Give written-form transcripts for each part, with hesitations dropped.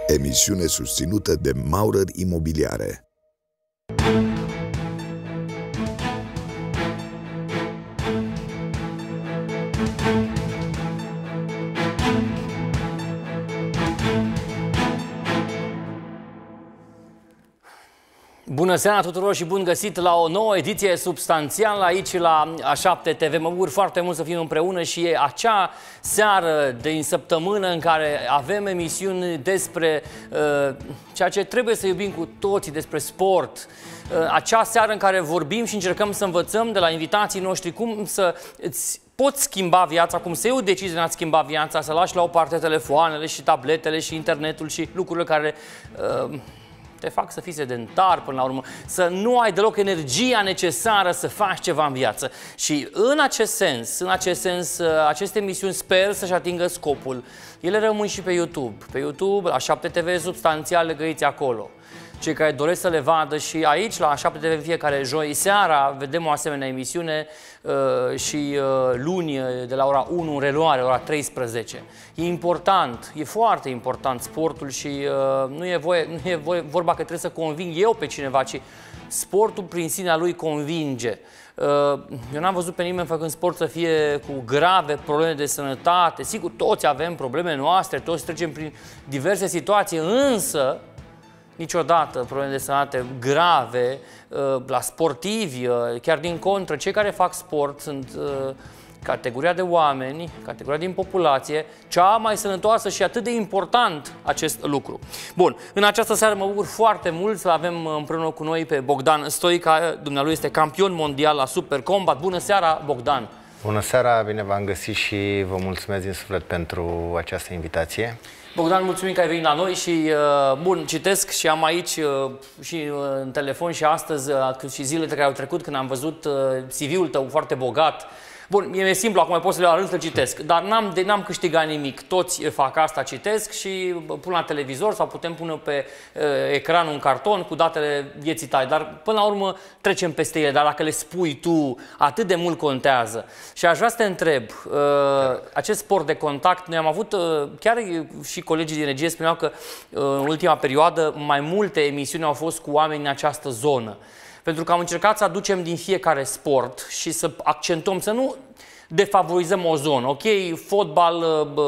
Emisiune susținută de Maurer Imobiliare. Bună seara tuturor și bun găsit la o nouă ediție substanțială aici la A7 TV. Mă bucur foarte mult să fim împreună și e acea seară din săptămână în care avem emisiuni despre ceea ce trebuie să iubim cu toții, despre sport. Acea seară în care vorbim și încercăm să învățăm de la invitații noștri cum să îți poți schimba viața, cum să iei o decizie de a schimba viața, să lași la o parte telefoanele și tabletele și internetul și lucrurile care te fac să fii sedentar până la urmă, să nu ai deloc energia necesară să faci ceva în viață. Și în acest sens, aceste emisiuni sper să-și atingă scopul. Ele rămân și pe YouTube. Pe YouTube, la 7 TV substanțial, le găiți acolo. Cei care doresc să le vadă și aici, la 7 TV, fiecare joi seara, vedem o asemenea emisiune și luni de la ora 1 în reluare, ora 13. E important, e foarte important sportul și nu e vorba că trebuie să conving eu pe cineva, ci sportul prin sinea lui convinge. Eu n-am văzut pe nimeni făcând sport să fie cu grave probleme de sănătate. Sigur, toți avem probleme noastre, toți trecem prin diverse situații, însă niciodată probleme de sănătate grave la sportivi, chiar din contră, cei care fac sport sunt categoria de oameni, categoria din populație, cea mai sănătoasă și atât de important acest lucru. Bun, în această seară mă bucur foarte mult să avem împreună cu noi pe Bogdan Stoica, dumnealui este campion mondial la Super Combat. Bună seara, Bogdan! Bună seara, bine v-am găsit și vă mulțumesc din suflet pentru această invitație. Bogdan, mulțumim că ai venit la noi și, bun, citesc și am aici și în telefon și astăzi, cât și zilele care au trecut, când am văzut CV-ul tău foarte bogat. Bun, e simplu, acum pot să le iau la rând să citesc, dar n-am câștigat nimic. Toți fac asta, citesc și pun la televizor sau putem pune pe ecran un carton cu datele vieții tale, dar până la urmă trecem peste ele, dar dacă le spui tu, atât de mult contează. Și aș vrea să te întreb, acest sport de contact, noi am avut, chiar și colegii din regie spuneau că în ultima perioadă mai multe emisiuni au fost cu oameni în această zonă. Pentru că am încercat să aducem din fiecare sport și să accentuăm, să nu defavorizăm o zonă. Ok, fotbal,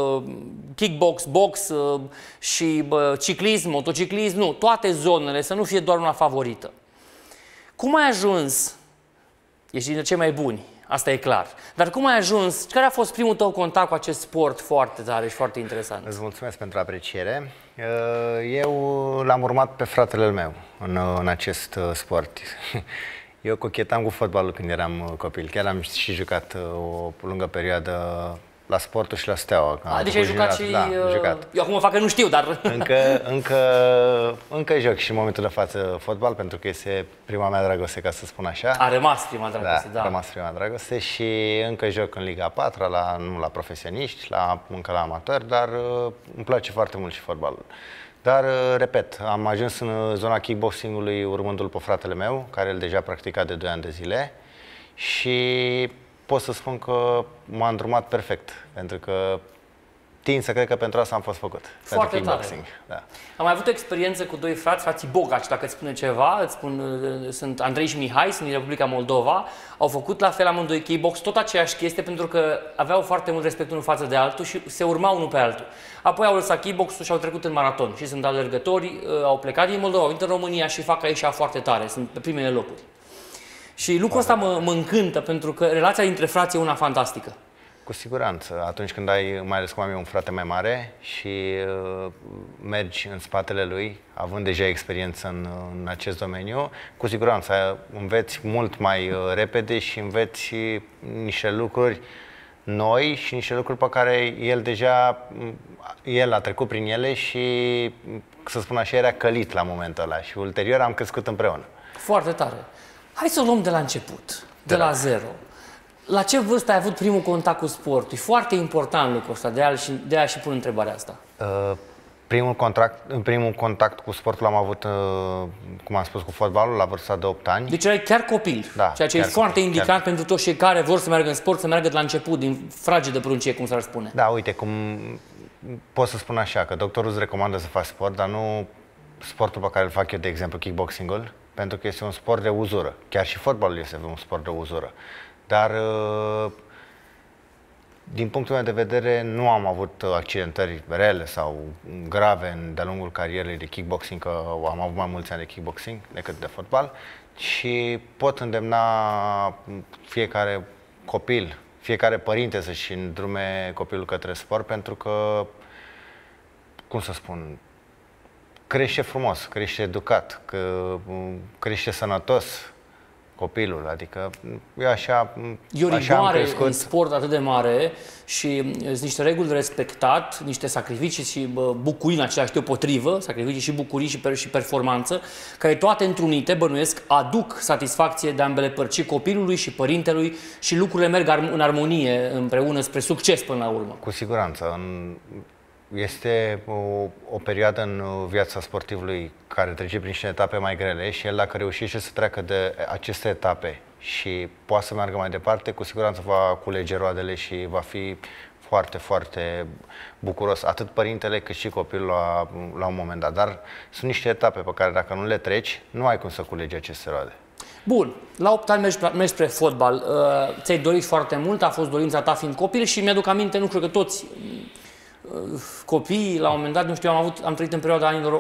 kickbox, box și ciclism, motociclism, nu. Toate zonele, să nu fie doar una favorită. Cum ai ajuns? Ești dintre cei mai buni, asta e clar. Dar cum ai ajuns? Care a fost primul tău contact cu acest sport foarte tare și foarte interesant? Îți mulțumesc pentru apreciere. Eu l-am urmat pe fratele meu în acest sport. Eu cochetam cu fotbalul când eram copil. Chiar am și jucat o lungă perioadă la Sportul și la Steaua. Deci ai jucat și... Da, jucat. Eu acum fac că nu știu, dar... Încă joc și în momentul de față fotbal, pentru că este prima mea dragoste, ca să spun așa. A rămas prima dragoste, da. A rămas prima dragoste și încă joc în Liga 4, nu la profesioniști, încă la amatori, dar îmi place foarte mult și fotbalul. Dar, repet, am ajuns în zona kickboxing-ului urmându-l pe fratele meu, care el deja practica de 2 ani de zile și pot să spun că m-a îndrumat perfect, pentru că tind să cred că pentru asta am fost făcut. Foarte pentru kickboxing. Da. Am mai avut o experiență cu 2 frați, frații Bogaci, dacă îți spune ceva, îți spun, sunt Andrei și Mihai, sunt din Republica Moldova, au făcut la fel amândoi kickbox, tot aceeași chestie, pentru că aveau foarte mult respect unul față de altul și se urmau unul pe altul. Apoi au lăsat kickbox-ul și au trecut în maraton și sunt alergători, au plecat din Moldova, au venit în România și fac aici foarte tare, sunt pe primele locuri. Și lucrul ăsta mă încântă, pentru că relația dintre frați e una fantastică. Cu siguranță. Atunci când ai, mai ales cum am eu, un frate mai mare și mergi în spatele lui, având deja experiență în acest domeniu, cu siguranță înveți mult mai repede și înveți niște lucruri noi și niște lucruri pe care el a trecut prin ele și, să spun așa, era călit la momentul ăla și ulterior am crescut împreună. Foarte tare. Hai să o luăm de la început, de la zero. La ce vârstă ai avut primul contact cu sportul? E foarte important lucrul ăsta, de aia și pun întrebarea asta. Primul contact cu sportul l-am avut, cum am spus, cu fotbalul, la vârsta de 8 ani. Deci erai chiar copil, da, ceea ce e foarte indicat pentru toți cei care vor să meargă în sport, să meargă de la început, din fragedă pruncie, cum s-ar spune. Da, uite, cum pot să spun așa, că doctorul îți recomandă să faci sport, dar nu sportul pe care îl fac eu, de exemplu, kickboxing-ul, pentru că este un sport de uzură. Chiar și fotbalul este un sport de uzură. Dar, din punctul meu de vedere, nu am avut accidentări rele sau grave de-a lungul carierei de kickboxing, că am avut mai mulți ani de kickboxing decât de fotbal, și pot îndemna fiecare copil, fiecare părinte să-și îndrume copilul către sport, pentru că, cum să spun, crește frumos, crește educat, crește sănătos copilul, adică eu așa am crescut. În sport atât de mare și sunt niște reguli de respectat, niște sacrificii și bucurii în același timp potrivă, sacrificii și bucurii și performanță, care toate întrunite, bănuiesc, aduc satisfacție de ambele părți, și copilului și părintelui, și lucrurile merg în armonie împreună spre succes până la urmă. Cu siguranță. Este o perioadă în viața sportivului care trece prin niște etape mai grele și el, dacă reușește să treacă de aceste etape și poate să meargă mai departe, cu siguranță va culege roadele și va fi foarte, foarte bucuros, atât părintele cât și copilul la un moment dat. Dar sunt niște etape pe care, dacă nu le treci, nu ai cum să culegi aceste roade. Bun, la 8 ani mergi spre fotbal. Ți-ai dorit foarte mult, a fost dorința ta fiind copil și mi-aduc aminte, nu cred că toți copiii, la un moment dat, nu știu, am trăit în perioada anilor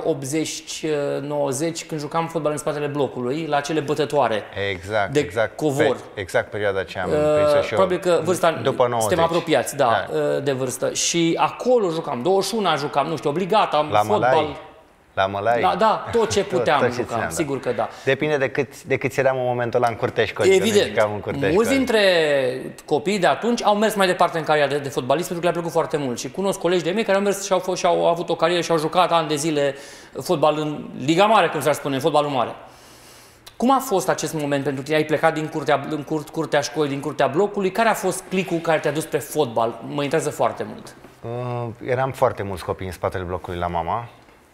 80-90, când jucam fotbal în spatele blocului, la acele bătătoare de covor. Exact perioada aceea am prins-o și eu. Probabil că vârsta, după 90. Suntem apropiați, de vârstă. Și acolo jucam, 21 jucam, nu știu, obligat, am fotbal. La mălai? Da, tot ce puteam jucam, sigur că da. Depinde de câți eram în momentul ăla în curtea școlii. Evident, mulți dintre copiii de atunci au mers mai departe în cariera de fotbalist pentru că le-a plăcut foarte mult. Și cunosc colegi de mei care au mers și au avut o carieră și au jucat ani de zile fotbal în Liga Mare, cum s-ar spune, în fotbalul mare. Cum a fost acest moment pentru tine? Ai plecat din curtea școlii, din curtea blocului. Care a fost clicul care te-a dus spre fotbal? Mă interesează foarte mult. Eram foarte mulți copii în spatele blocului la mama.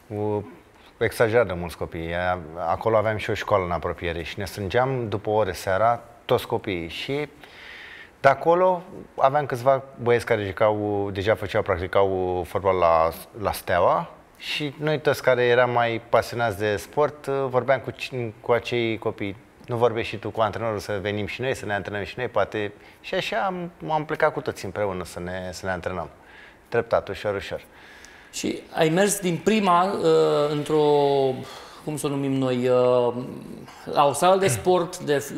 Exagerat de mulți copii. Acolo aveam și o școală în apropiere și ne strângeam după ore seara toți copiii. Și de acolo aveam câțiva băieți care deja practicau fotbal la Steaua, și noi toți care eram mai pasionați de sport vorbeam cu acei copii. Nu vorbești și tu cu antrenorul să venim și noi, să ne antrenăm și noi, poate. Și așa am plecat cu toți împreună să ne antrenăm. Treptat, ușor, ușor. Și ai mers din prima într-o, cum să o numim noi, la o sală de sport,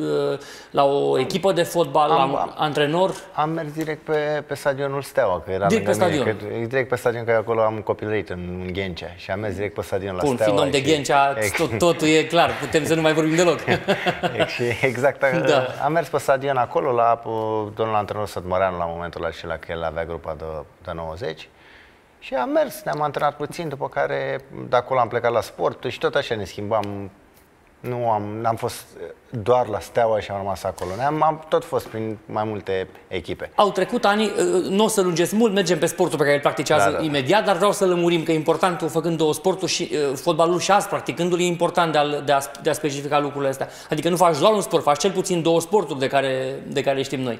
la o echipă de fotbal, la antrenor? Am mers direct pe stadionul Steaua, că era direct pe stadion? Direct pe stadion, că acolo am copilărit în Ghencea și am mers direct pe stadion la Steaua. Fiind om de Ghencea, totul e clar, putem să nu mai vorbim deloc. Exact, am mers pe stadion acolo la domnul antrenor Sătmăreanu la momentul acela, că el avea grupa de 90. Și am mers, ne-am antrenat puțin, după care de acolo am plecat la sport și tot așa ne schimbam. N-am fost doar la Steaua și am rămas acolo. Am tot fost prin mai multe echipe. Au trecut ani, nu o să lungesc mult, mergem pe sportul pe care îl practicează imediat, dar vreau să lămurim că e important, făcând două sporturi, și fotbalul și azi practicându-l, e important de a specifica lucrurile astea. Adică nu faci doar un sport, faci cel puțin două sporturi de care știm noi.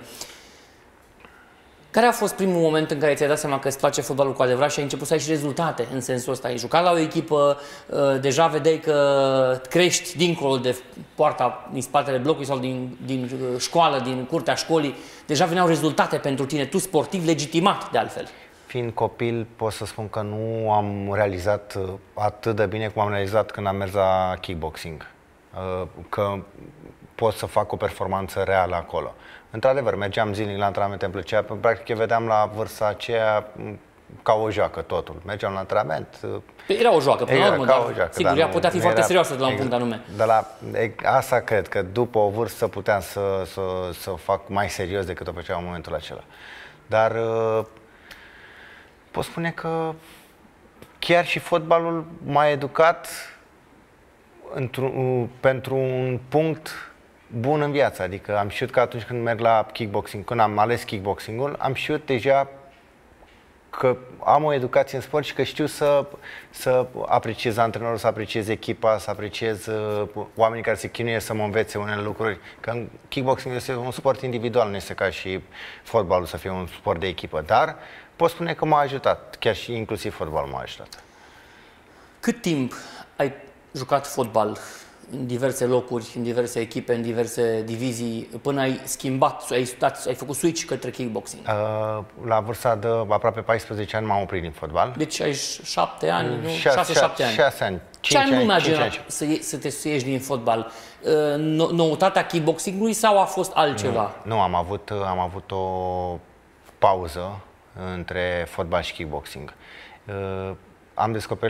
Care a fost primul moment în care ți-ai dat seama că îți place fotbalul cu adevărat și ai început să ai și rezultate în sensul ăsta? Ai jucat la o echipă, deja vedeai că crești dincolo de poarta din spatele blocului sau din școală, din curtea școlii. Deja veneau rezultate pentru tine, tu sportiv legitimat de altfel. Fiind copil, pot să spun că nu am realizat atât de bine cum am realizat când am mers la kickboxing. Că pot să fac o performanță reală acolo. Într-adevăr, mergeam zilnic la antrenamente, îmi plăcea, practic eu vedeam la vârsta aceea ca o joacă totul. Mergeam la antrenament. Era o joacă, până la urmă, dar sigur, ea putea fi foarte serioasă de la un punct anume. Asta cred, că după o vârstă puteam să o fac mai serios decât o făceam în momentul acela. Dar pot spune că chiar și fotbalul m-a educat pentru un punct bun în viață. Adică am știut că atunci când merg la kickboxing, când am ales kickboxing-ul, am știut deja că am o educație în sport și că știu să apreciez antrenorul, să apreciez echipa, să apreciez oamenii care se chinuie să mă învețe unele lucruri. Că kickboxing este un sport individual, nu este ca și fotbalul să fie un sport de echipă. Dar pot spune că m-a ajutat, chiar și inclusiv fotbalul m-a ajutat. Cât timp ai jucat fotbal în diverse locuri, în diverse echipe, în diverse divizii, până ai schimbat, ai făcut switch către kickboxing? La vârsta de aproape 14 ani m-am oprit din fotbal. Deci ai 7 ani, nu? 6-7 ani. 6 ani. Ce anume merge să te ieși din fotbal? Noutatea kickboxingului sau a fost altceva? Nu, am avut o pauză între fotbal și kickboxing. Am descoperit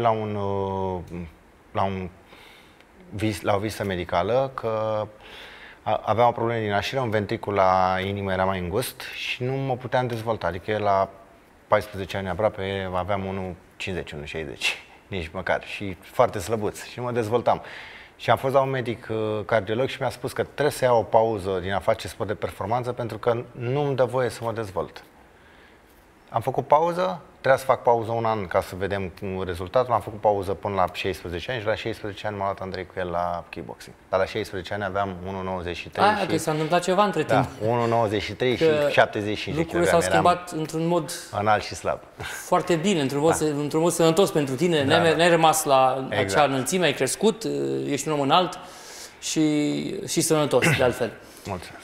la o vizită medicală că aveam o problemă din naștere, un ventricul la inimă era mai îngust și nu mă puteam dezvolta. Adică eu la 14 ani aproape aveam 1,50, 1,60, nici măcar, și foarte slăbuț și mă dezvoltam. Și am fost la un medic cardiolog și mi-a spus că trebuie să iau o pauză din a face sport de performanță pentru că nu îmi dă voie să mă dezvolt. Am făcut pauză, trebuia să fac pauză un an ca să vedem rezultatul. Am făcut pauză până la 16 ani și la 16 ani m-a luat Andrei cu el la kickboxing. Dar la 16 ani aveam 1,93 și... că s-a întâmplat ceva între timp. Da, 1,93 și 75 kg. Lucrurile s-au schimbat într-un mod... înalt și slab. Foarte bine, într-un mod sănătos pentru tine. N-ai rămas la acea înălțime, ai crescut, ești un om înalt și sănătos, de altfel. Mulțumesc.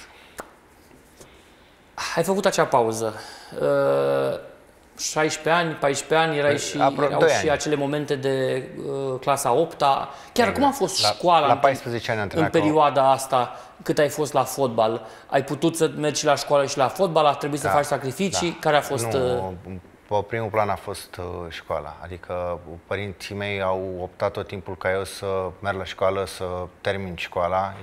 Ai făcut acea pauză. 16 ani, 14 ani, erau și acele momente de clasa 8-a. Chiar cum a fost școala la 14 ani în perioada asta, cât ai fost la fotbal? Ai putut să mergi la școală și la fotbal? A trebuit să faci sacrificii? Care a fost... Pe primul plan a fost școala. Adică părinții mei au optat tot timpul ca eu să merg la școală, să termin școala,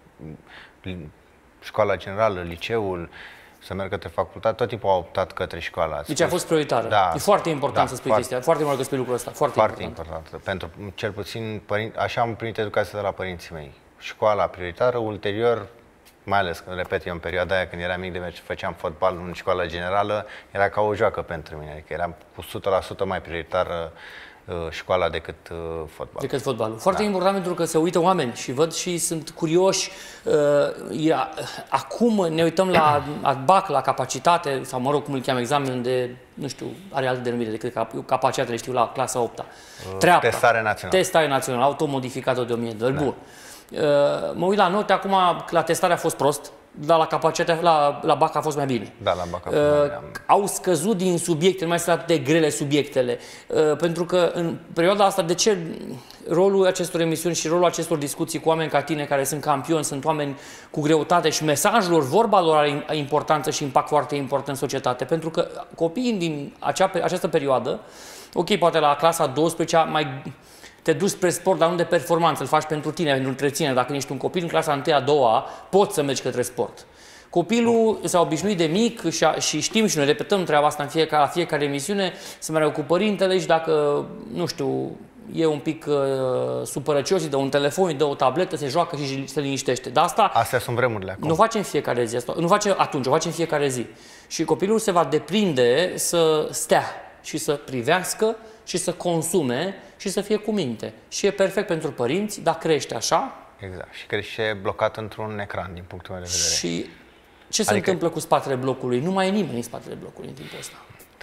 școala generală, liceul, să merg către facultate, tot timpul au optat către școala. Deci a fost prioritară. Da, e foarte important să spui chestia. Foarte mult că spui lucrul ăsta. Foarte important. Pentru, cel puțin, așa am primit educația de la părinții mei. Școala prioritară, ulterior, mai ales, repet, eu în perioada aia când eram mic, de făceam fotbal în școala generală, era ca o joacă pentru mine. Adică era cu 100% mai prioritară școala decât fotbalul. Decât fotbalul. Foarte important pentru că se uită oameni și văd și sunt curioși. Acum ne uităm la BAC, la capacitate, sau mă rog, cum îl cheamă, examenul de, nu știu, are alte denumire decât capacitatea, le știu, la clasa 8-a. Treapta. Testare națională. Testare națională, automodificată de 1000 de ori. Bun. Mă uit la note, acum la testare a fost prost, dar la capacitate, la BAC a fost mai bine. Da, la BAC a fost mai bine. Au scăzut din subiecte, nu mai sunt atât de grele subiectele. Pentru că în perioada asta, de ce rolul acestor emisiuni și rolul acestor discuții cu oameni ca tine, care sunt campioni, sunt oameni cu greutate și mesajul lor, vorba lor are importanță și impact foarte important în societate? Pentru că copiii din această perioadă, ok, poate la clasa 12-a mai... te duci spre sport, dar nu de performanță, îl faci pentru tine, pentru întreținere. Dacă ești un copil în clasa 1-a, 2-a, poți să mergi către sport. Copilul s-a obișnuit de mic și știm și noi repetăm treaba asta la fiecare emisiune, să meargă cu părintele și dacă, nu știu, e un pic supărăcios, îi dă un telefon, îi dă o tabletă, se joacă și se liniștește. Dar astea sunt vremurile acum. Nu facem fiecare zi asta, nu facem atunci, o facem fiecare zi. Și copilul se va deprinde să stea și să privească și să consume și să fie cu minte. Și e perfect pentru părinți, dar crește așa. Exact. Și crește blocat într-un ecran, din punctul meu de vedere. Și ce se întâmplă cu spatele blocului? Nu mai e nimeni în spatele blocului în timpul ăsta.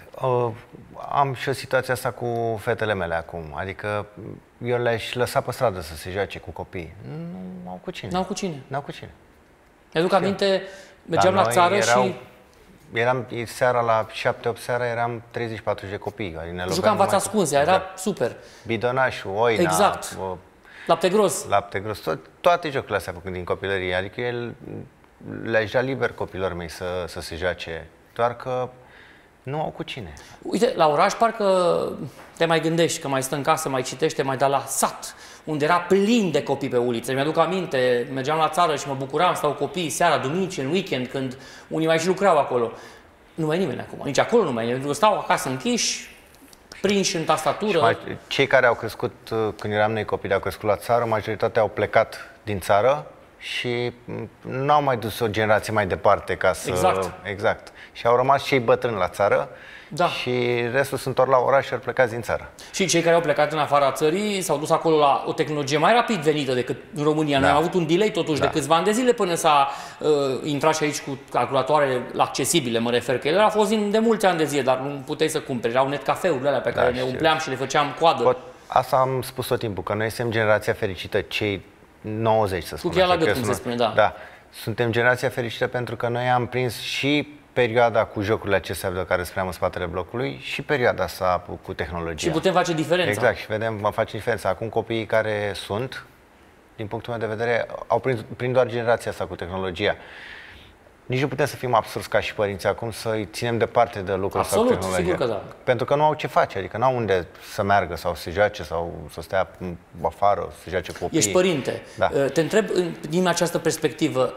Am și o situație asta cu fetele mele acum. Adică eu le-aș lăsa pe stradă să se joace cu copii. Nu au cu cine. N-au cu cine. N-au cu cine. Mi-aduc aminte, mergeam la țară și... Eram seara la 7-8 seara, eram 34 de copii. Jucam în fața ascunse, era super. Bidonașul, oina, exact. Lapte gros. Lapte gros, toate jocurile astea din copilărie. Adică le-aș da liber copilor mei să se joace, doar că nu au cu cine. Uite, la oraș parcă te mai gândești că mai stă în casă, mai citește, mai da la sat, unde era plin de copii pe uliță. Mi-aduc aminte, mergeam la țară și mă bucuram, stau copii seara, duminici, în weekend, când unii mai și lucrau acolo. Nu mai e nimeni acum, nici acolo nu mai e nimeni. Stau acasă închiși, prinși în tastatură. Cei care au crescut, când eram noi copii, au crescut la țară, majoritatea au plecat din țară și n-au mai dus o generație mai departe ca să... Exact. Și au rămas cei bătrâni la țară și restul sunt ori la oraș, ori plecați din țară. Și cei care au plecat în afara țării s-au dus acolo la o tehnologie mai rapid venită decât în România. Noi am avut un delay totuși de câțiva ani de zile până s-a intrat și aici cu calculatoare accesibile, mă refer, că ele au fost de mulți ani de zile, dar nu puteai să cumperi. Erau netcafeurile alea pe care ne umpleam și le făceam coadă. Asta am spus tot timpul, că noi suntem generația fericită, cei 90, să spunem. Cu cheia la gât, cum se spune, Da. Suntem generația fericită pentru că noi am prins și perioada cu jocurile acestea de care spuneam în spatele blocului și perioada asta cu tehnologia. Și putem face diferența. Exact, și vedem, face diferența. Acum copiii care sunt, din punctul meu de vedere, au prins doar generația asta cu tehnologia. Nici nu putem să fim absurzi ca și părinții acum să-i ținem departe de lucruri sau tehnologia. Sigur că da. Pentru că nu au ce face, adică nu au unde să meargă sau să joace sau să stea afară, să joace cu copiii. Ești părinte. Da. Te întreb din această perspectivă,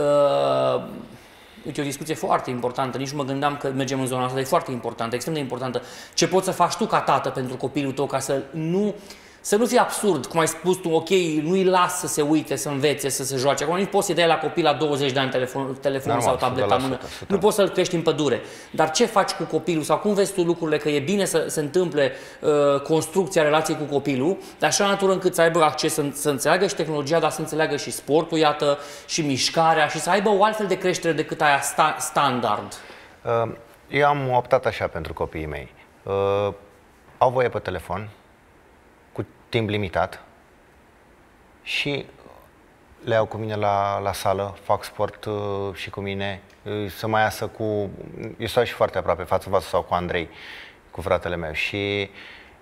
uite, o discuție foarte importantă, nici nu mă gândeam că mergem în zona asta, dar e foarte importantă, extrem de importantă. Ce poți să faci tu ca tată pentru copilul tău ca să nu fie absurd, cum ai spus tu, ok, nu-i las să se uite, să învețe, să se joace. Acum nu poți să-i dai la copil la 20 de ani telefon sau tableta în mână. Nu poți să-l crești în pădure. Dar ce faci cu copilul sau cum vezi tu lucrurile, că e bine să se întâmple construcția relației cu copilul, de așa natură încât să aibă acces să înțeleagă și tehnologia, dar să înțeleagă și sportul, iată, și mișcarea și să aibă o altfel de creștere decât aia standard. Eu am optat așa pentru copiii mei. Au voie pe telefon, timp limitat și le iau cu mine la sală, fac sport și cu mine, să mai iasă cu... Eu stau și foarte aproape, față în față sau cu Andrei, cu fratele meu și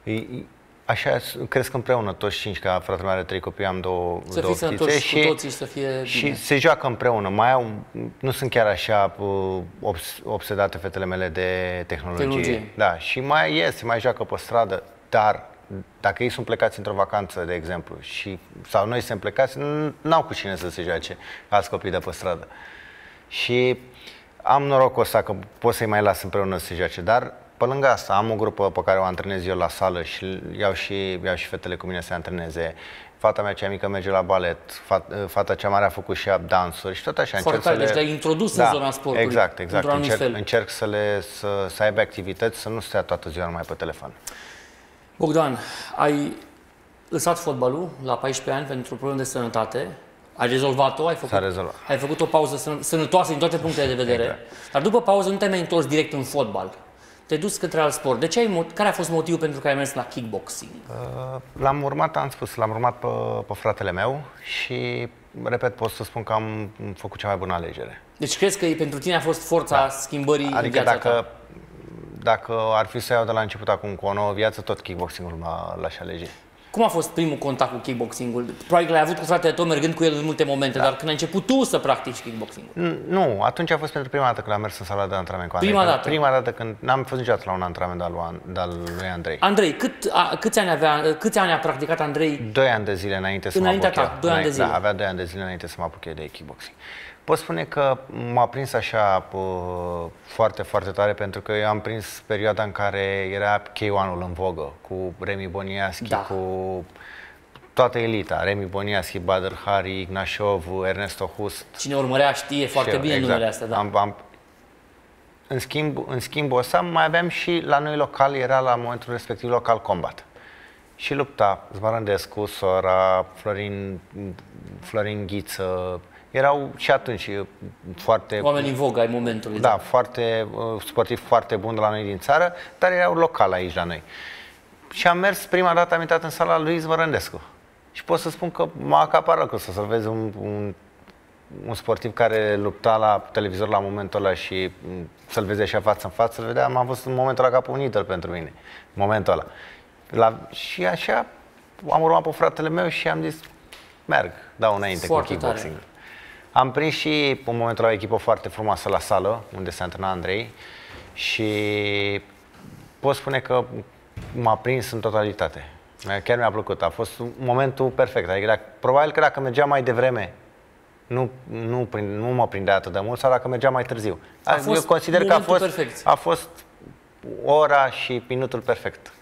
așa cresc împreună toți cinci, că fratele meu are 3 copii, am două fetițe și cu toții să fie bine. Și se joacă împreună, nu sunt chiar așa obsedate fetele mele de tehnologie. Da, și mai joacă pe stradă, dar dacă ei sunt plecați într-o vacanță, de exemplu, sau noi suntem plecați, n-au cu cine să se joace alți copii de pe stradă. Și am norocul ăsta că pot să-i mai las împreună să se joace, dar pe lângă asta am o grupă pe care o antrenez eu la sală și iau și fetele cu mine să se antreneze. Fata mea cea mică merge la balet, fata cea mare a făcut și dansuri și tot așa. Foarte tare, deci le-ai introdus în zona sportului. Exact. Încerc să aibă activități, să nu stea toată ziua numai pe telefon. Bogdan, ai lăsat fotbalul la 14 ani pentru probleme de sănătate, ai rezolvat-o, ai făcut o pauză sănătoasă din toate punctele de vedere, dar după pauză nu te-ai mai întors direct în fotbal. Te-ai dus către alt sport. Care a fost motivul pentru care ai mers la kickboxing? L-am urmat pe fratele meu și, repet, pot să spun că am făcut cea mai bună alegere. Deci crezi că pentru tine a fost forța schimbării în viața ta? Dacă ar fi să iau de la început acum cu o nouă viață, tot kickboxing-ul l-aș alege. Cum a fost primul contact cu kickboxing-ul? Probabil că l-ai avut cu fratele tău mergând cu el în multe momente, dar când ai început tu să practici kickboxing-ul? Nu, atunci a fost pentru prima dată când am mers în sala de antrenament cu Andrei. Prima dată când n-am fost niciodată la un antrenament al lui Andrei. Andrei, câți ani a practicat Andrei? 2 ani de zile înainte să mă apuc eu. 2 ani de zile. Da, avea 2 ani de zile înainte să mă apuc eu de kickboxing. Pot spune că m-a prins așa foarte, foarte tare, pentru că eu am prins perioada în care era K1-ul în vogă, cu Remi Boniaschi, cu toată elita, Remi Boniaschi, Badr Hari, Ignashov, Ernesto Hust. Cine urmărea știe foarte bine numele astea, da. În schimbul ăsta mai aveam și la noi local, era la momentul respectiv Local Combat. Și lupta Zmarândescu, Sora, Florin Ghiță. Erau și atunci foarte... Oameni în vogă ai momentului. Da, foarte sportivi, foarte buni de la noi din țară, dar erau locali aici la noi. Și am mers, prima dată am intrat în sala lui Zvărândescu. Și pot să spun că m-a acaparat că să vezi un sportiv care lupta la televizor la momentul ăla și să-l vezi așa față în față, să-l vedeam, am fost în momentul ăla ca un idol pentru mine, în momentul ăla. Și așa am urmat pe fratele meu și am zis, merg, dau înainte foarte cu kickboxing. Am prins și în momentul ăla o echipă foarte frumoasă la sală, unde se antrena Andrei, și pot spune că m-a prins în totalitate. Chiar mi-a plăcut, a fost momentul perfect. Adică probabil că dacă mergeam mai devreme, nu mă prindea atât de mult, sau dacă mergeam mai târziu. Eu consider că a fost ora și minutul perfect.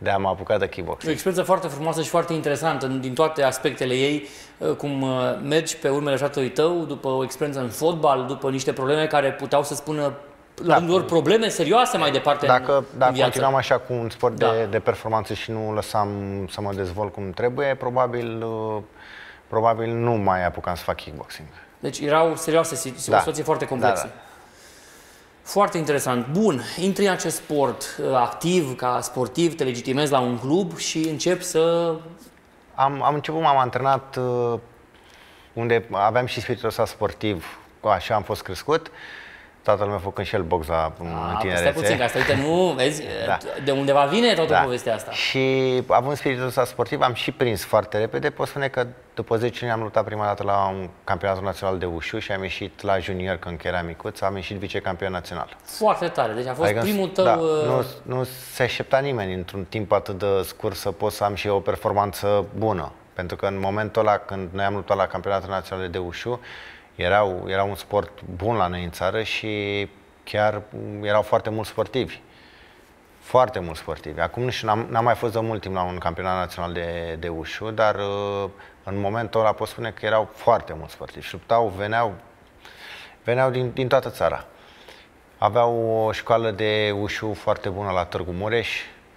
de a mă apuca de O kickboxing. experiență foarte frumoasă și foarte interesantă din toate aspectele ei, cum mergi pe urmele fratelui tău, după o experiență în fotbal, după niște probleme care puteau să spună la rândul lor probleme serioase mai departe Dacă în viață. continuam așa cu un sport de performanță și nu lăsam să mă dezvolt cum trebuie, probabil nu mai apucam să fac kickboxing. Deci erau serioase, o situație foarte complexă. Foarte interesant. Bun, intri în acest sport activ, ca sportiv, te legitimezi la un club și începi să... Am început, m-am antrenat unde aveam și spiritul ăsta sportiv, așa am fost crescut. Tatăl meu făcând și el box în tinerețe. Stai puțin, că asta, uite, nu, vezi, de undeva vine toată povestea asta. Și având spiritul ăsta sportiv, am și prins foarte repede. Pot spune că după 10 ani am luptat prima dată la un campionat național de ușu și am ieșit la junior când eram micuț, am ieșit vicecampion național. Foarte tare, deci a fost primul tău... Da, nu se aștepta nimeni într-un timp atât de scurt să pot să am și o performanță bună. Pentru că în momentul ăla, când noi am luptat la campionatul național de ușu, era un sport bun la noi în țară și chiar erau foarte mulți sportivi. Foarte mulți sportivi. Acum nu știu, n-am mai fost de mult timp la un campionat național de ușu, dar în momentul ăla pot spune că erau foarte mulți sportivi. Și luptau, veneau din toată țara. Aveau o școală de ușu foarte bună la Târgu Mureș.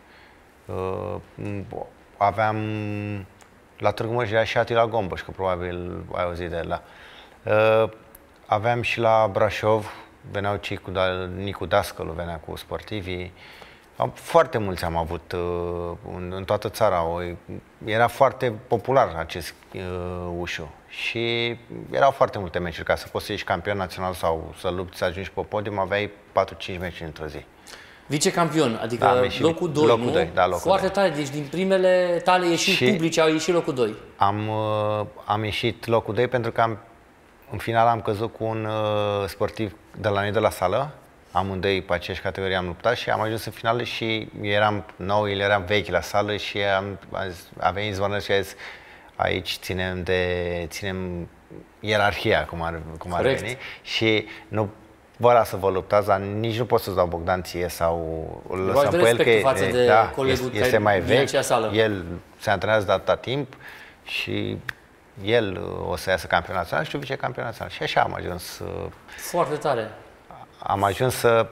Aveam la Târgu Mureș era și Atila Gomboș, că probabil ai auzit de el. Aveam și la Brașov, veneau cei cu Nicu Dascălu, venea cu sportivii. Foarte mulți am avut în toată țara. Era foarte popular acest ușu și erau foarte multe meciuri. Ca să poți să ieși campion național sau să lupți, să ajungi pe podium, aveai 4-5 meciuri într-o zi. Vicecampion, adică locul 2, locul nu? 2, da, locul foarte 2. tare, deci din primele tale ieșiri publice au ieșit locul 2. Am ieșit locul 2 pentru că în final am căzut cu un sportiv de la noi de la sală. Amândoi pe aceeași categorie am luptat și am ajuns în finală și eram nou, el eram vechi la sală și a venit Zvonăr și a zis aici ținem ierarhia, cum ar veni. Și nu vă las să vă luptați, dar nici nu pot să-ți dau Bogdan ție sau îl lăsăm pe el, că este mai vechi, el se antrenează de atâta timp și el o să iasă campion național și tu vicecampion național. Și așa am ajuns. Foarte tare. Am ajuns să...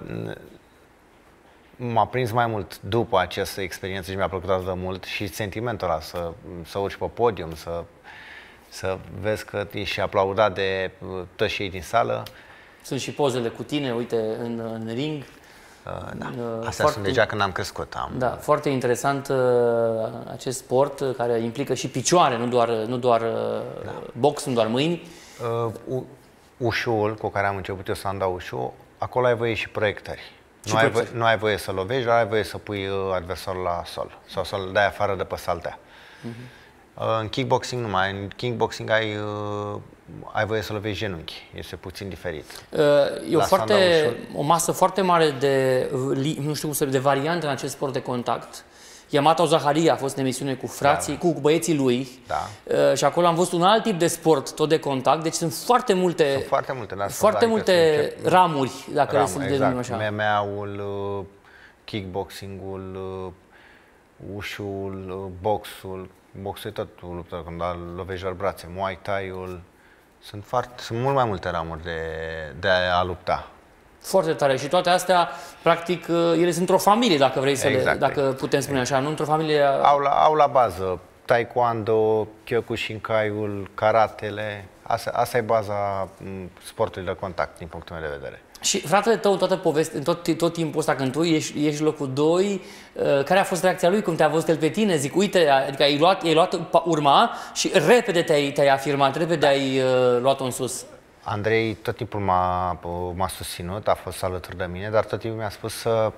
M-a prins mai mult după această experiență și mi-a plăcut atât de mult și sentimentul ăla să urci pe podium, să vezi că ești aplaudat de toți cei din sală. Sunt și pozele cu tine, uite, în ring. Da, astea sunt deja când am crescut. Da, foarte interesant acest sport care implică și picioare, nu doar box, nu doar mâini. Ușul cu care am început eu să am dau ușul, acolo ai voie și proiectări. Nu ai voie să lovești, dar ai voie să pui adversarul la sol sau să-l dai afară de pe saltea. În kickboxing nu mai. În kickboxing ai voie să lovești genunchi. Este puțin diferit. E o masă foarte mare de, nu știu cum să, de variante în acest sport de contact. Yamato Zaharia a fost în emisiune cu frații, cu băieții lui. Da. Și acolo am văzut un alt tip de sport, tot de contact. Deci sunt foarte multe, foarte multe ramuri, dacă le să le denumim așa. MMA-ul, kickboxing-ul, ușul, boxul. Boxul e tot luptă, când lovești doar brațe, Muay Thai-ul. Sunt mult mai multe ramuri de a lupta. Foarte tare. Și toate astea, practic, ele sunt într-o familie, dacă vrei să dacă putem spune așa, nu? Într-o familie... Au la bază taekwondo, Kyokushinkai-ul, karatele. Asta e baza sportului de contact, din punctul meu de vedere. Și fratele tău, toată povestea, tot timpul ăsta când tu ești locul 2, care a fost reacția lui când te-a văzut el pe tine? Zic, uite, adică ai luat urma și repede te-ai afirmat, repede ai luat-o în sus. Andrei tot timpul m-a susținut, a fost alături de mine, dar tot timpul mi-a spus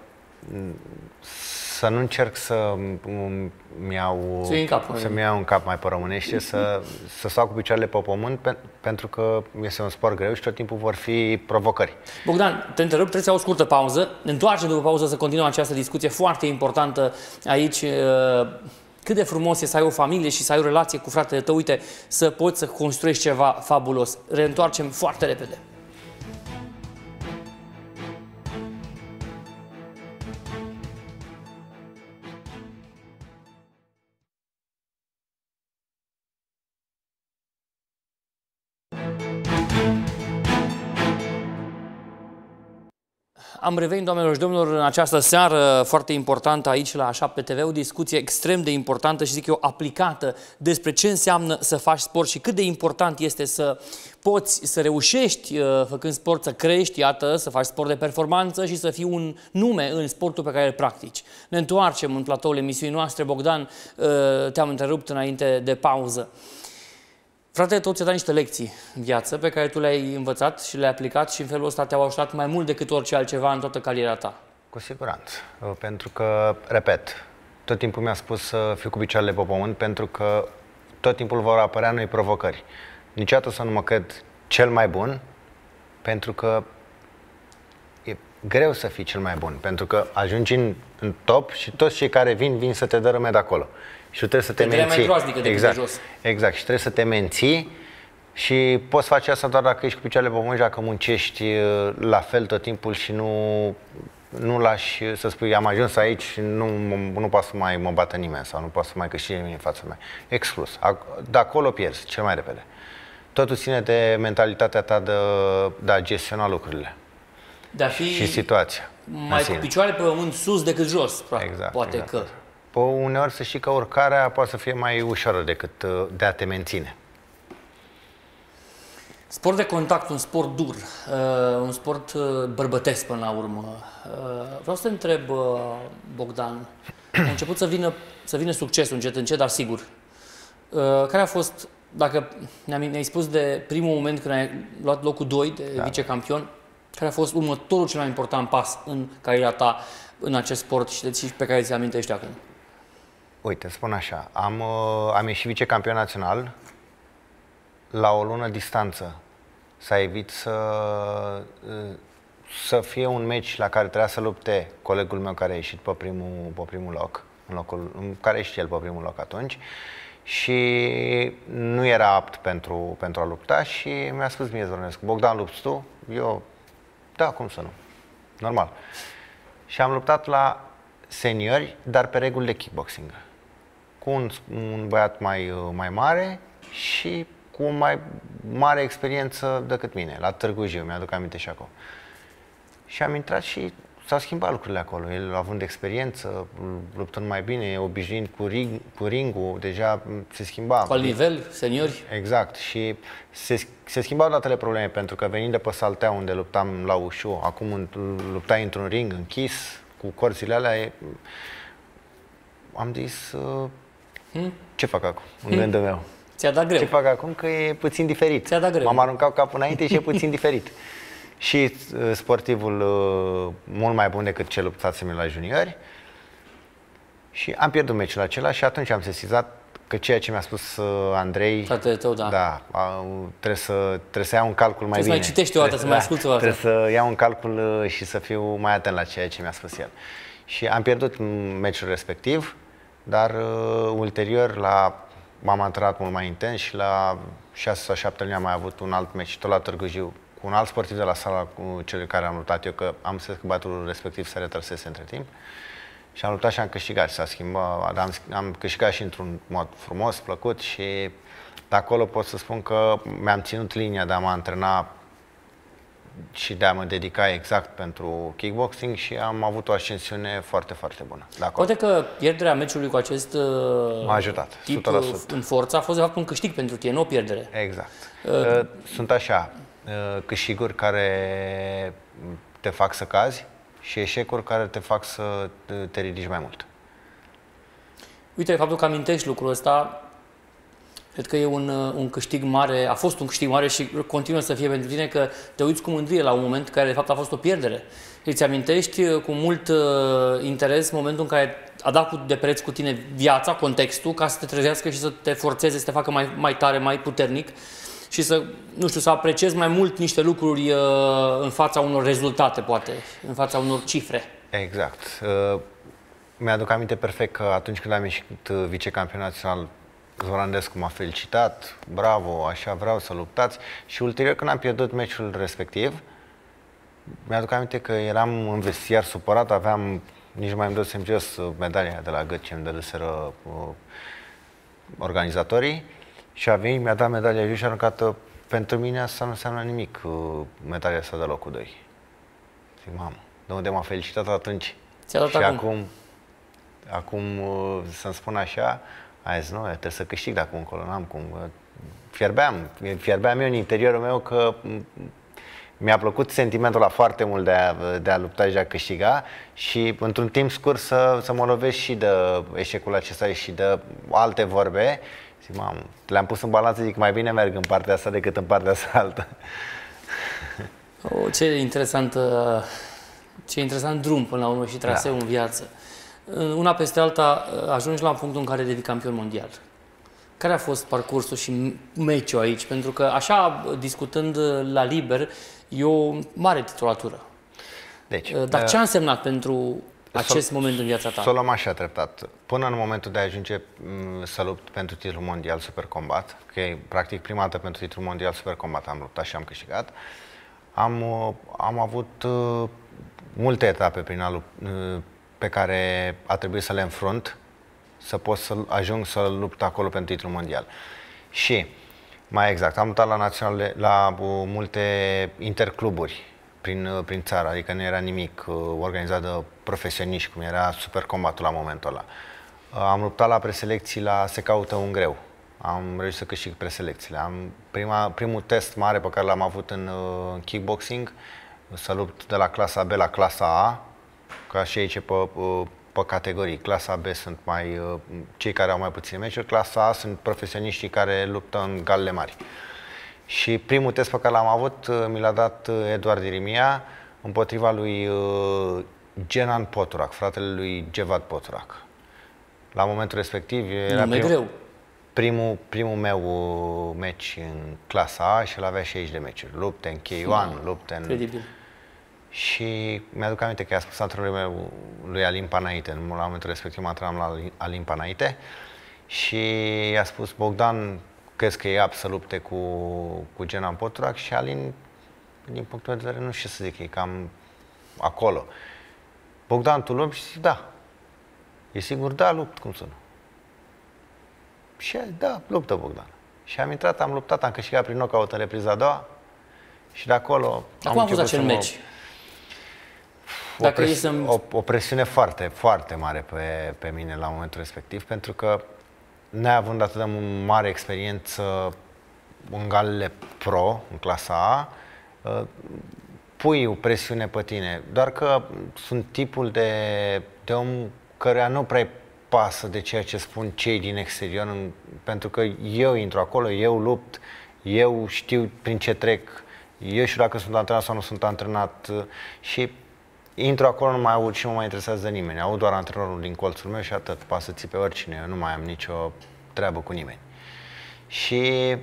să nu încerc să-mi iau în cap mai pe românește, să stau cu picioarele pe pământ, pentru că este un sport greu și tot timpul vor fi provocări. Bogdan, te întrerup, trebuie să iau o scurtă pauză. Ne întoarcem după pauză să continuăm această discuție foarte importantă aici. Cât de frumos e să ai o familie și să ai o relație cu fratele tău, uite, să poți să construiești ceva fabulos. Reîntoarcem foarte repede. Am revenit, doamnelor și domnilor, în această seară foarte importantă aici la 7 TV, o discuție extrem de importantă și zic eu aplicată despre ce înseamnă să faci sport și cât de important este să poți să reușești făcând sport să crești, iată, să faci sport de performanță și să fii un nume în sportul pe care îl practici. Ne întoarcem în platoul emisiunii noastre. Bogdan, te-am întrerupt înainte de pauză. Frate, tot ți-a dat niște lecții în viață pe care tu le-ai învățat și le-ai aplicat și în felul ăsta te-au ajutat mai mult decât orice altceva în toată cariera ta. Cu siguranță, pentru că, repet, tot timpul mi-a spus să fiu cu picioarele pe pământ, pentru că tot timpul vor apărea noi provocări. Niciodată să nu mă cred cel mai bun, pentru că e greu să fii cel mai bun, pentru că ajungi în top și toți cei care vin să te dărâme de acolo. Și tu trebuie să te menții. Mai groaznică decât de jos. Exact, și trebuie să te menții și poți face asta doar dacă ești cu picioarele pe pământ, dacă muncești la fel tot timpul și nu lași să spui am ajuns aici și nu poate să mai mă bată nimeni sau nu poate să mai câștige nimeni în fața mea. Exclus. De acolo pierzi cel mai repede. Totul ține de mentalitatea ta de a gestiona lucrurile. De a fi și situația. Mai cu picioarele pe pământ sus decât jos, exact, poate exact. că. Uneori să știi că urcarea poate să fie mai ușoară decât de a te menține. Sport de contact, un sport dur, un sport bărbătesc până la urmă. Vreau să te întreb, Bogdan, a început să vină succesul încet, încet, dar sigur. Care a fost, dacă ne-ai spus de primul moment când ai luat locul 2 de vicecampion, care a fost următorul cel mai important pas în cariera ta în acest sport și pe care ți amintești acum? Uite, spun așa, am ieșit vicecampion național la o lună distanță. S-a evit să fie un meci la care trebuia să lupte colegul meu care a ieșit pe primul loc, în care a ieșit el pe primul loc atunci, și nu era apt pentru a lupta și mi-a spus mie Zornescu, Bogdan, lupți tu? Eu, da, cum să nu? Normal. Și am luptat la seniori, dar pe reguli de kickboxing. Cu un băiat mai mare și cu o mai mare experiență decât mine, la Târgu Jiu, mi-aduc aminte și acolo. Și am intrat și s-au schimbat lucrurile acolo. El având experiență, luptând mai bine, obișnuind cu ringul, deja se schimba. Cu alt nivel, seniori? Exact. Și se schimbau datele probleme, pentru că venind de pe Saltea, unde luptam la ușu, acum luptai într-un ring închis, cu corțile alea, am zis, ce fac acum, în gândul meu? Ți-a dat greu. Ce fac acum? Că e puțin diferit. Ți-a dat greu. M-am aruncat capul înainte și e puțin diferit. Și sportivul mult mai bun decât ce luptasem la juniori. Și am pierdut meciul acela și atunci am sesizat că ceea ce mi-a spus Andrei, fratele tău, da. Trebuie să iau un calcul mai bine. Mai citești o dată, să mai asculți o dată. Trebuie să iau un calcul și să fiu mai atent la ceea ce mi-a spus el. Și am pierdut meciul respectiv, dar ulterior m-am antrenat mult mai intens și la 6 sau 7 luni am mai avut un alt meci tot la Târgu Jiu cu un alt sportiv de la sala cu cel care am luptat eu, că am înțeles că băiatul respectiv se retrăsese între timp. Și am luptat și am câștigat și s-a schimbat. Am câștigat și într-un mod frumos, plăcut și de acolo pot să spun că mi-am ținut linia de a mă antrena și de a mă dedica exact pentru kickboxing și am avut o ascensiune foarte, foarte bună. Poate că pierderea meciului cu acest m-a ajutat, 100%. tip în forță a fost de fapt un câștig pentru tine, nu o pierdere. Exact. Sunt așa, câștiguri care te fac să cazi și eșecuri care te fac să te ridici mai mult. Uite, faptul că amintești lucrul ăsta, cred că e un câștig mare, a fost un câștig mare și continuă să fie pentru tine, că te uiți cu mândrie la un moment care de fapt a fost o pierdere. Îți amintești cu mult interes momentul în care a dat de preț cu tine viața, contextul, ca să te trezească și să te forțeze, să te facă mai tare, mai puternic și să, nu știu, să apreciezi mai mult niște lucruri în fața unor rezultate, poate, în fața unor cifre. Exact. Mi-aduc aminte perfect că atunci când am ieșit vicecampion național, Zorandescu m-a felicitat, bravo, așa vreau să luptați. Și ulterior, când am pierdut meciul respectiv, mi-aduc aminte că eram în vestiar supărat, nici nu mai îmi dădusem jos medalia de la gât ce îmi dăduseră organizatorii. Și a venit, mi-a dat medalia jos și a aruncat. Pentru mine asta nu înseamnă nimic, medalia asta de locul 2. Zic, mamă, de unde m-a felicitat atunci. Ți-a dat și acum. acum să-mi spun așa, a zis, nu, trebuie să câștig de acum încolo, n-am cum. Fierbeam eu în interiorul meu că mi-a plăcut sentimentul ăla foarte mult de a lupta și de a câștiga și într-un timp scurt să mă lovesc și de eșecul acesta și de alte vorbe. Zic, mamă, le-am pus în balanță, zic, mai bine merg în partea asta decât în partea asta altă. Ce interesant drum până la urmă și traseu în viață. Una peste alta ajungi la punctul în care devii campion mondial. Care a fost parcursul și meciul aici? Pentru că așa, discutând la liber, e o mare titulatură. Deci, dar ce a însemnat pentru acest moment în viața ta? Să o luăm așa treptat. Până în momentul de a ajunge să lupt pentru titlul mondial Super Combat, că e practic prima dată pentru titlul mondial Super Combat am luptat și am câștigat, am avut multe etape pe care a trebuit să le înfrunt să pot să ajung să lupt acolo pentru titlul mondial. Și, mai exact, am luptat la naționale, la multe intercluburi prin țară, adică nu era nimic organizat de profesioniști, cum era Super Combatul la momentul ăla. Am luptat la preselecții la Se caută un greu. Am reușit să câștig preselecțiile. Primul test mare pe care l-am avut în kickboxing, să lupt de la clasa B la clasa A, ca și aici pe categorii. Clasa B sunt cei care au mai puține meciuri, clasa A sunt profesioniștii care luptă în galele mari. Și primul test pe care l-am avut mi l-a dat Eduard Irimia împotriva lui Genan Poturac, fratele lui Jevad Poturac. La momentul respectiv era primul meu meci în clasa A și el avea 60 de meciuri. Lupte în K1, lupte în... Credibil. Și mi-aduc aminte că i-a spus antrenorul meu lui Alin Panaite, la momentul respectiv mă antrenam la Alin Panaite, și i-a spus, Bogdan, crezi că e aptă să lupte cu Genan Poturac? Și Alin, din punctul meu de vedere, nu știu ce să zic, e cam acolo. Bogdan, tu lupți? Și zic, da. E sigur? Da, lupt, cum să nu? Și da, luptă Bogdan. Și am intrat, am luptat, am câștigat prin knockout în repriza a doua și de acolo Acum am fost acel meci. O presiune foarte, foarte mare pe mine la momentul respectiv, pentru că neavând atât de mare experiență în galele pro, în clasa A, pui o presiune pe tine. Doar că sunt tipul de om căruia nu prea pasă de ceea ce spun cei din exterior, pentru că eu intru acolo, eu lupt, eu știu prin ce trec, eu știu dacă sunt antrenat sau nu sunt antrenat și intru acolo, nu mai aud și nu mă mai interesează de nimeni. Aud doar antrenorul din colțul meu și atât. Poate să ții pe oricine, eu nu mai am nicio treabă cu nimeni. Și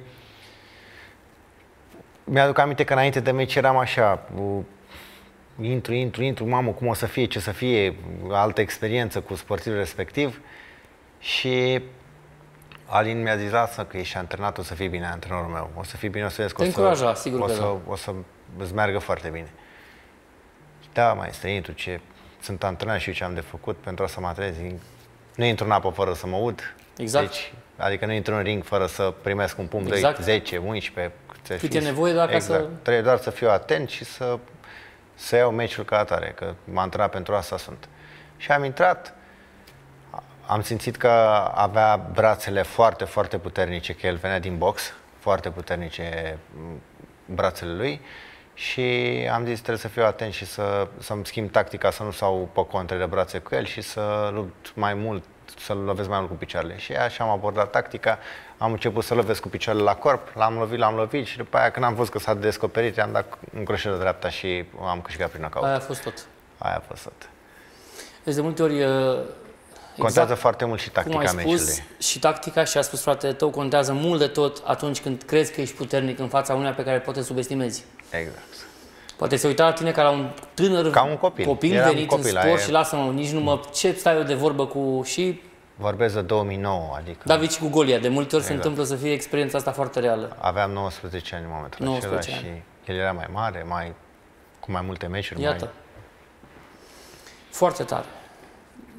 mi-aduc aminte că înainte de meci eram așa, intru, mamă, cum o să fie, ce să fie, altă experiență cu sportivul respectiv. Și Alin mi-a zis, lasă că ești antrenat, o să fii bine, antrenorul meu. O să fii bine, o să vezi că o să îți meargă foarte bine. Da, mai este, intru, sunt antrenat și eu ce am de făcut pentru asta mă trezi. Nu intru în apă fără să mă ud. Exact. Deci, adică nu intru în ring fără să primesc un pumn, exact. 2, 10, 11. Cât e nevoie doar exact. ca să... Trebuie doar să fiu atent și să iau meciul ca atare, că m-am antrenat pentru asta sunt. Și am intrat, am simțit că avea brațele foarte, foarte puternice, că el venea din box, foarte puternice brațele lui. Și am zis, trebuie să fiu atent și să-mi schimb tactica, să nu stau pe contre de brațe cu el și să lupt mai mult, să lovesc mai mult cu picioarele. Și așa am abordat tactica, am început să lovesc cu picioarele la corp, l-am lovit și după aia când am văzut că s-a descoperit, i-am dat un croșet de dreapta și am câștigat prin knockout. Aia a fost tot. Aia a fost tot. Deci de multe ori... Contează foarte mult și tactica meciului. Cum ai spus, și tactica, și a spus fratele tău, contează mult de tot atunci când crezi că ești puternic în fața uneia pe care poate să subestimezi. Exact. Poate se uita la tine ca la un tânăr copil venit în sport și lasă-mă, nici nu mă... Ce stai eu de vorbă cu... și... Vorbesc de 2009, adică... David și cu Golia. De multe ori se întâmplă să fie experiența asta foarte reală. Aveam 19 ani în momentul acela și el era mai mare, cu mai multe meciuri. Iată. Foarte tare.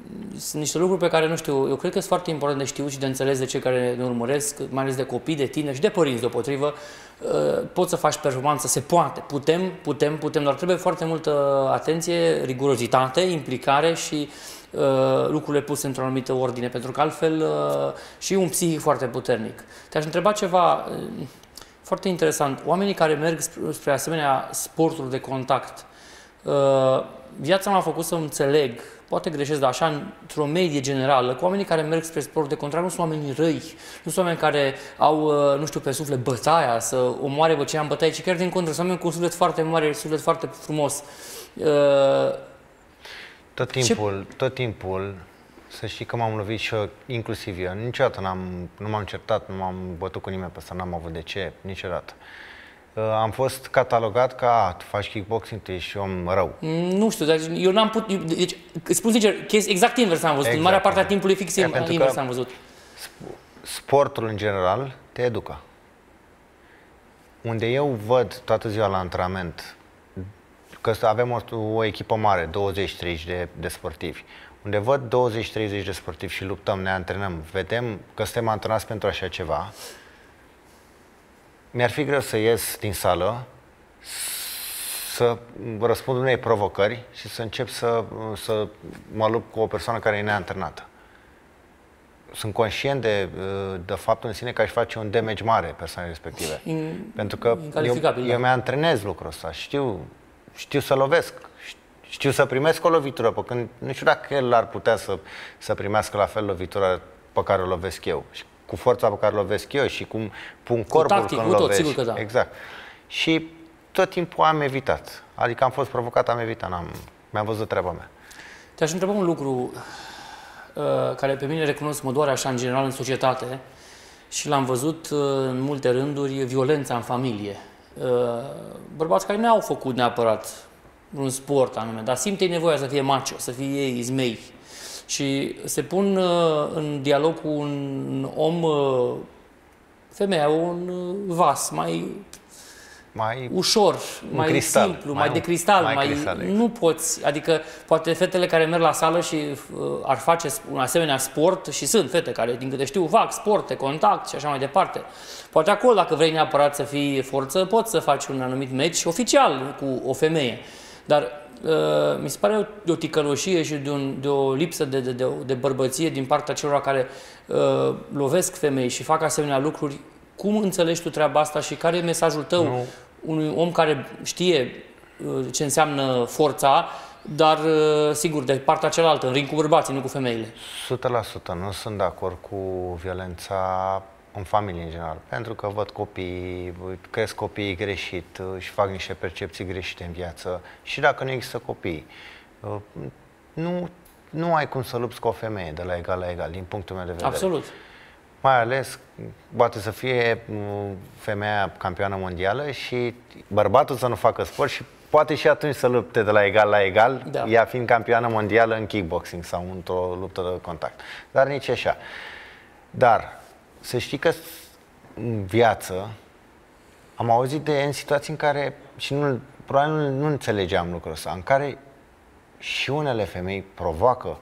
sunt niște lucruri pe care, nu știu, eu cred că sunt foarte important de știut și de înțeles de cei care ne urmăresc, mai ales de copii, de tineri și de părinți deopotrivă. Poți să faci performanță, se poate, putem, dar trebuie foarte multă atenție, rigurozitate, implicare și lucrurile puse într-o anumită ordine, pentru că altfel și un psihic foarte puternic. Te-aș întreba ceva foarte interesant. Oamenii care merg spre asemenea sporturi de contact, viața m-a făcut să înțeleg, poate greșesc, dar așa, într-o medie generală, că oamenii care merg spre sport de contact nu sunt oameni răi, nu sunt oameni care au, nu știu, pe suflet bătaia, să omoare pe cei în bătaie, ci chiar din contră, sunt oameni cu un suflet foarte mare, un suflet foarte frumos. Tot timpul, să știi că m-am lovit și eu, inclusiv eu. Niciodată nu m-am certat, nu m-am bătut cu nimeni pe ăsta, n-am avut de ce, niciodată. Am fost catalogat ca, tu faci kickboxing, tu ești om rău. Nu știu, dar eu n-am putut, deci, îți spun sincer, exact invers am văzut, în marea parte a timpului fix invers am văzut. Sportul în general te educă. Unde eu văd toată ziua la antrenament, că avem o echipă mare, 20-30 de sportivi, unde văd 20-30 de sportivi și luptăm, ne antrenăm, vedem că suntem antrenați pentru așa ceva, mi-ar fi greu să ies din sală, să răspund unei provocări și să încep să mă lupt cu o persoană care e neantrenată. Sunt conștient de faptul în sine că aș face un damage mare persoanei respective. Pentru că eu mi-antrenez lucrul ăsta, știu să lovesc, știu să primesc o lovitură, pe când nu știu dacă el ar putea să primească la fel lovitura pe care o lovesc eu. Și cu forța pe care o lovesc eu și cum pun corpul tactic, când lovesc. Sigur că da. Exact. Și tot timpul am evitat. Adică am fost provocat, am evitat, mi-am văzut treaba mea. Te-aș întreba un lucru care pe mine, recunosc, mă doare așa în general în societate și l-am văzut în multe rânduri, violența în familie. Bărbați care n-au făcut neapărat un sport anume, dar simte nevoia să fie macho, să fie ei izmei. Și se pun în dialog cu un om, femeia, un vas mai ușor, mai cristal, simplu, mai de cristal, nu poți, adică poate fetele care merg la sală și ar face un asemenea sport, și sunt fete care, din câte știu, fac sport de contact și așa mai departe. Poate acolo, dacă vrei neapărat să fii forță, poți să faci un anumit meci oficial cu o femeie. Dar mi se pare o ticăloșie și de o lipsă de bărbăție din partea celor care lovesc femei și fac asemenea lucruri. Cum înțelegi tu treaba asta și care e mesajul tău unui om care știe ce înseamnă forța, dar, sigur, de partea cealaltă, în ring cu bărbații, nu cu femeile? 100% nu sunt de acord cu violența în familie, în general. Pentru că văd copii, cresc copiii greșit și fac niște percepții greșite în viață. Și dacă nu există copii, nu ai cum să lupți cu o femeie de la egal la egal, din punctul meu de vedere. Absolut. Mai ales, poate să fie femeia campioană mondială și bărbatul să nu facă sport și poate și atunci să lupte de la egal la egal, da, ea fiind campioană mondială în kickboxing sau într-o luptă de contact. Dar nici așa. Dar să știi că în viață am auzit în situații în care, și probabil nu înțelegeam lucrul ăsta, în care și unele femei provoacă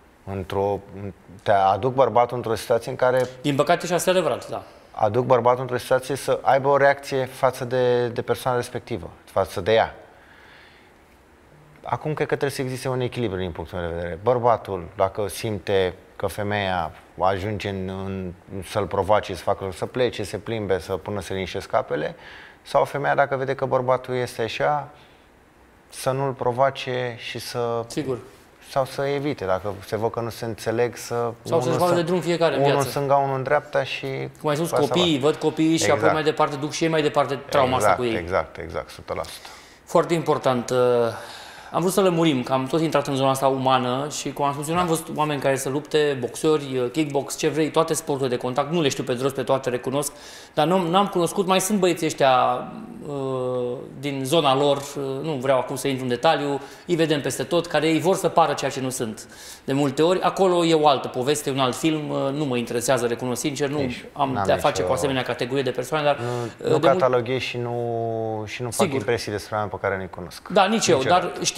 te aduc bărbatul într-o situație în care... Din păcate și asta e adevărat, da. Aduc bărbatul într-o situație să aibă o reacție față de persoana respectivă, față de ea. Acum cred că trebuie să existe un echilibru din punctul meu de vedere. Bărbatul, dacă simte că femeia ajunge să-l provoace, să facă, să plece, să plimbe, să pună să liniștească apele, sau femeia, dacă vede că bărbatul este așa, să nu-l provoace și să... Sigur. Sau să evite, dacă se văd că nu se înțeleg, sau să-și vadă de drum fiecare în viață. Unul în stânga, unul în dreapta și... Cum ai spus, copiii, văd copiii și apoi mai departe, duc și ei mai departe trauma asta cu ei. Exact, 100%. Foarte important. Am vrut să lămurim, că am tot intrat în zona asta umană și, cum am spus, eu n-am văzut oameni care să lupte, boxeri, kickbox, ce vrei, toate sporturile de contact, nu le știu pe de rost, pe toate recunosc, dar n-am cunoscut, mai sunt băieții ăștia din zona lor, nu vreau acum să intru în detaliu, îi vedem peste tot, care ei vor să pară ceea ce nu sunt. De multe ori, acolo e o altă poveste, un alt film, nu mă interesează, recunosc sincer, nu am de a face cu asemenea categorie de persoane, dar... Nu cataloghez și nu fac impresii despre oameni pe care nu-i cunosc. Da, nici eu, dar știu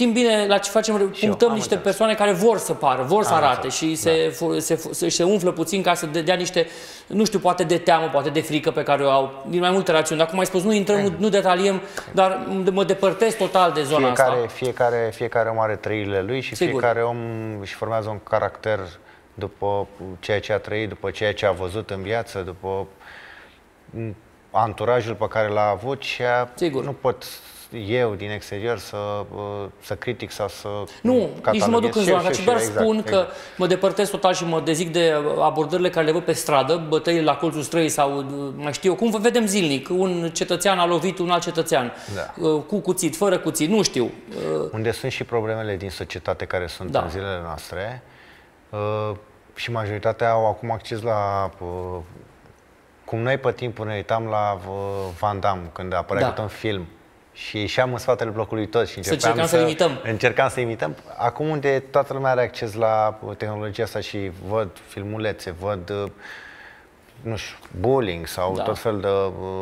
știm bine la ce facem, punctăm niște persoane care vor să pară, vor să arate și se umflă puțin ca să dea niște, nu știu, poate de teamă, poate de frică pe care o au, din mai multe rațiuni. Dar cum ai spus, nu intrăm, nu detaliem, dar mă depărtez total de zona asta. Fiecare om are trăirile lui și fiecare om își formează un caracter după ceea ce a trăit, după ceea ce a văzut în viață, după anturajul pe care l-a avut și nu pot eu din exterior să critic sau să nici nu mă duc în zona, ci doar spun că mă depărtez total și mă dezic de abordările care le văd pe stradă, bătăile la colțul străii sau mai știu eu, cum vedem zilnic, un cetățean a lovit un alt cetățean, cu cuțit, fără cuțit, nu știu. Unde sunt și problemele din societate care sunt în zilele noastre și majoritatea au acum acces la... Cum noi pe timpul ne uitam la Van Damme când apărea câte un film și ieșeam în spatele blocului tot și încercam să imităm. Acum unde toată lumea are acces la tehnologia asta și văd filmulețe, văd, nu știu, bullying sau tot fel de...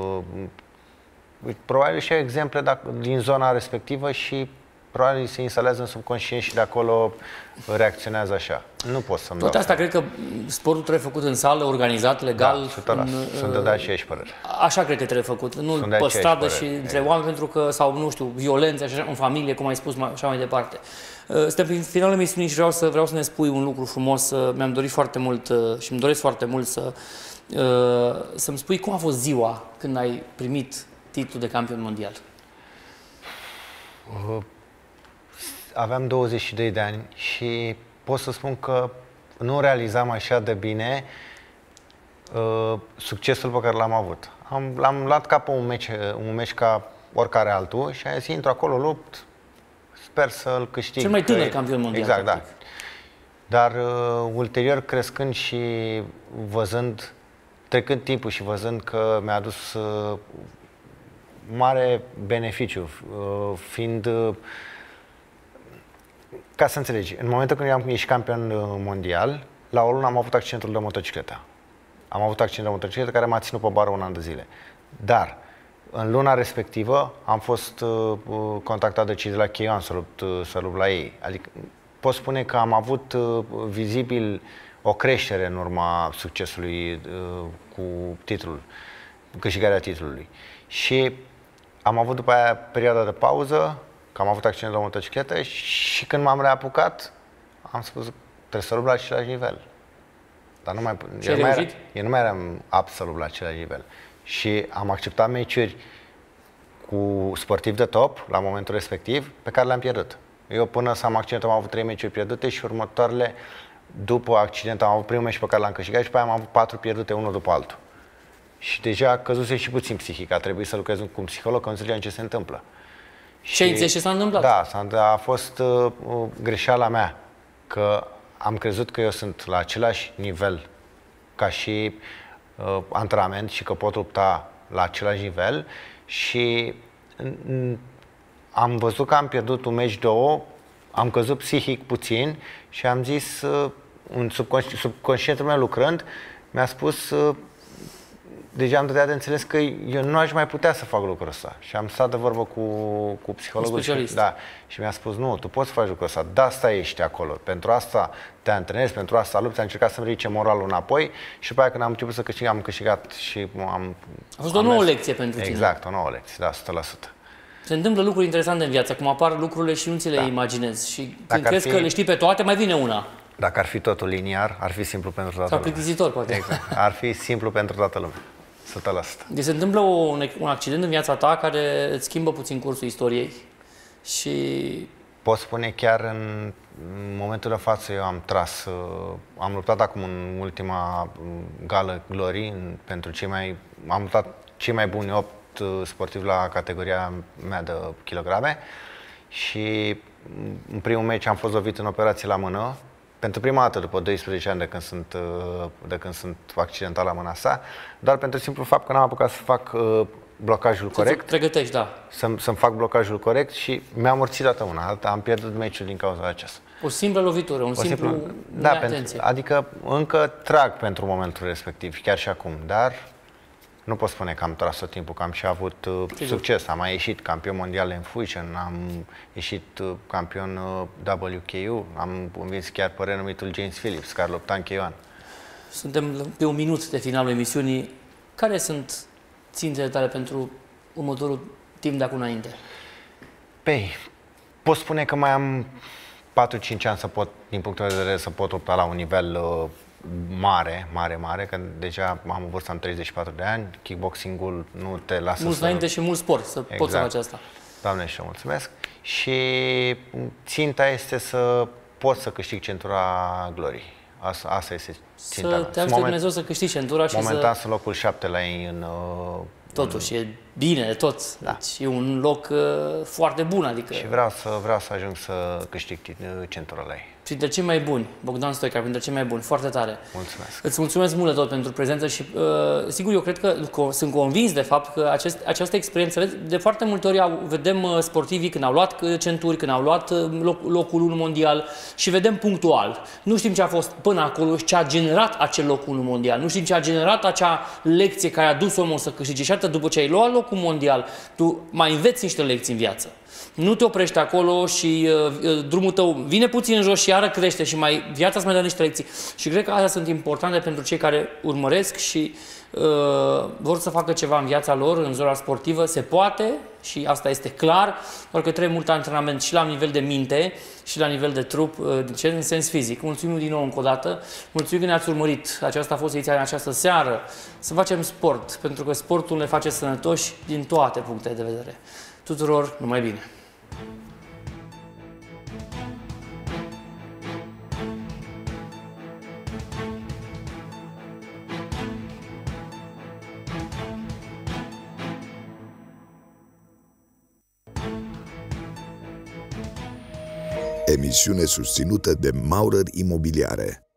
probabil și exemple din zona respectivă și probabil se instalează în subconștient și de acolo reacționează așa. Nu pot să-mi dau. Tot asta cred că sportul trebuie făcut în sală, organizat, legal. Sunt de aceeași părere. Așa cred că trebuie făcut. Nu pe stradă și între oameni, pentru că, sau nu știu, violențe, așa, în familie, cum ai spus, așa mai departe. Suntem prin finalul emisiunii și vreau să ne spui un lucru frumos. Mi-am dorit foarte mult și îmi doresc foarte mult să-mi spui cum a fost ziua când ai primit titlul de campion mondial. Aveam 22 de ani și pot să spun că nu realizam așa de bine succesul pe care l-am avut. L-am luat ca pe un meci ca oricare altul și am zis, intru acolo, lupt, sper să-l câștig. Cel mai tânăr campion mondial. Exact, da. Dar ulterior, crescând și văzând, trecând timpul și văzând că mi-a adus mare beneficiu, fiind... Ca să înțelegi, în momentul când am ieșit campion mondial, la o lună am avut accidentul de motocicletă. Am avut accident de motocicletă care m-a ținut pe bară un an de zile. Dar, în luna respectivă, am fost contactat de cei de la Cheion să lupt la ei. Adică, pot spune că am avut vizibil o creștere în urma succesului cu titlul, câștigarea titlului. Și am avut după aia perioada de pauză, că am avut accident de motocicletă și când m-am reapucat, am spus, trebuie să lupt la același nivel. Dar nu mai, eu nu mai eram apt să lupt la același nivel. Și am acceptat meciuri cu sportivi de top, la momentul respectiv, pe care le-am pierdut. Eu până să am accident am avut 3 meciuri pierdute și următoarele, după accident, am avut primul meci pe care l-am câștigat și pe aia am avut 4 pierdute, unul după altul. Și deja căzuse și puțin psihic, a trebuit să lucrez cu un psiholog, că nu înțelegeam ce se întâmplă. Ce ai înțeles ce s-a întâmplat? Da, a fost greșeala mea, că am crezut că eu sunt la același nivel ca și antrenament și că pot lupta la același nivel și am văzut că am pierdut un meci, două, am căzut psihic puțin și am zis, subconștientul meu lucrând, mi-a spus, deja am dădea de înțeles că eu nu aș mai putea să fac lucrul ăsta. Și am stat de vorbă cu psihologul și mi-a spus, nu, tu poți să faci lucrul ăsta, de asta ești acolo, pentru asta te antrenezi, pentru asta lupți, am încercat să-mi ridice moralul înapoi și după aia când am început să câștig, am câștigat și A fost o nouă lecție pentru tine. Exact, o nouă lecție, da, 100%. Se întâmplă lucruri interesante în viață, cum apar lucrurile și nu ți le imaginezi. Și când crezi că le știi pe toate, mai vine una. Dacă ar fi totul liniar, ar fi simplu pentru toată lumea. Sau plictisitor, poate. Exact. Ar fi simplu pentru toată lumea. 100%. Deci se întâmplă un accident în viața ta care îți schimbă puțin cursul istoriei și... Pot spune chiar în momentul de față eu am luptat acum în ultima gală Glory pentru am luptat cei mai buni 8 sportivi la categoria mea de kilograme și în primul meci am fost lovit în operație la mână. Pentru prima dată după 12 ani de când sunt accidentat la mâna asta, doar pentru simplu fapt că n-am apucat să fac blocajul corect. Pregătești, da. Să-mi fac blocajul corect și mi-am morțit toată mâna. Am pierdut meciul din cauza aceasta. O simplă lovitură, un simplu neatenție. Adică încă trag pentru momentul respectiv, chiar și acum, dar nu pot spune că am tras tot timpul, că am și avut succes. Am mai ieșit campion mondial în Fusion, am ieșit campion WKU, am învins chiar pe renumitul James Phillips, care lupta în K1. Suntem pe un minut de finalul emisiunii. Care sunt țintele tale pentru următorul timp de acum înainte? Păi, pot spune că mai am 4-5 ani să pot, din punctul meu de vedere, să pot opta la un nivel mare, că deja am o vârstă, am 34 de ani, kickboxing-ul nu te lasă mult înainte și mult sport, să poți să faci asta. Doamne, și mulțumesc. Și ținta este să pot să câștig centura Glory. Asta este ținta mea. Să te ajute Dumnezeu să câștigi centura și momentan sunt locul 7 la ei în... Totuși, e bine de tot. Da. Deci e un loc foarte bun, adică... Și vreau să ajung să câștig centura la ei. Printre cei mai buni, Bogdan Stoica, printre cei mai buni, foarte tare. Mulțumesc. Îți mulțumesc mult de tot pentru prezență și, sigur, eu cred că sunt convins de fapt că această experiență, de foarte multe ori vedem sportivii când au luat centuri, când au luat locul 1 mondial și vedem punctual. Nu știm ce a fost până acolo și ce a generat acel loc 1 mondial. Nu știm ce a generat acea lecție care a dus omul să câștige. Și atât, după ce ai luat locul mondial, tu mai înveți niște lecții în viață. Nu te oprești acolo și drumul tău vine puțin în jos și iară crește și viața îți mai dă niște lecții. Și cred că astea sunt importante pentru cei care urmăresc și vor să facă ceva în viața lor, în zona sportivă. Se poate și asta este clar, doar că trebuie mult antrenament și la nivel de minte și la nivel de trup, în sens fizic. Mulțumim din nou încă o dată, mulțumim că ne-ați urmărit. Aceasta a fost ediția în această seară. Să facem sport, pentru că sportul ne face sănătoși din toate punctele de vedere. Tuturor, numai bine! Emisiune susținută de Maurer Imobiliare.